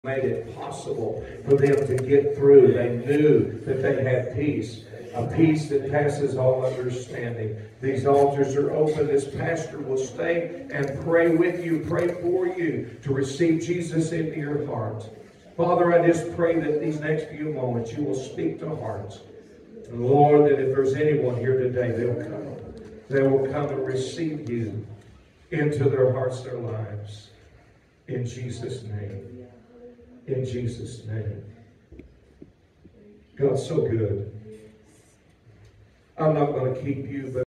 made it possible for them to get through. They knew that they had peace, a peace that passes all understanding. These altars are open. This pastor will stay and pray with you, pray for you to receive Jesus into your heart. Father, I just pray that these next few moments you will speak to hearts. And Lord, that if there's anyone here today, they'll come. They will come and receive you into their hearts, their lives. In Jesus' name. In Jesus' name. God's so good. I'm not going to keep you, but